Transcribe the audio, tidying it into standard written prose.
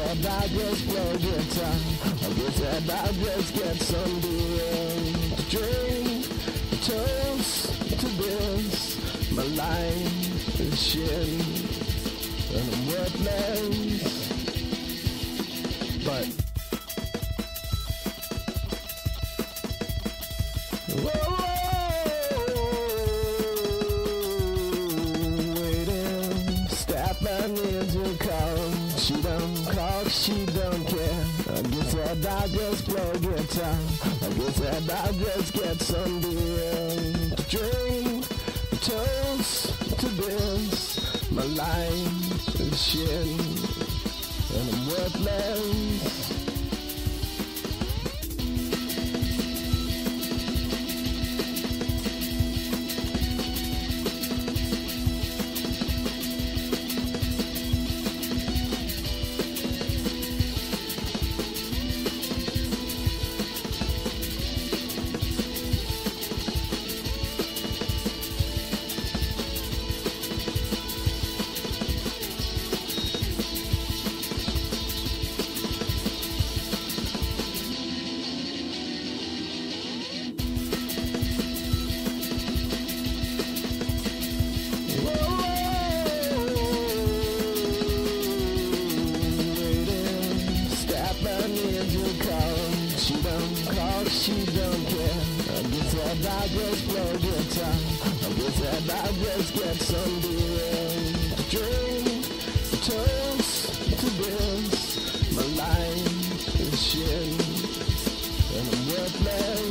that I'll just play guitar. I guess that I'll just get some beer to drink. Toast to this, my life is shit and I'm worthless. But waiting, step and needs to come. She don't call, she don't care. I guess that I'll just play guitar. I guess that I'll just get some beer to drink. Toast to this, my life is shit and I'm worthless. She don't call, she don't care. I guess that I'll just play guitar. I guess that I'll just get some beer to drink. Toast to this, my life is shit and I'm worthless.